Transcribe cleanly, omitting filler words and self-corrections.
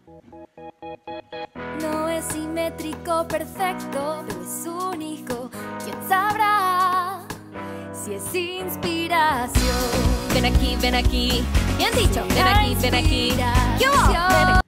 No es simétrico perfecto, pero es único. ¿Quién sabrá si es inspiración? Ven aquí, ven aquí. Bien dicho, ven aquí, ven aquí. Inspiración. ¿Qué hubo? Ven aquí.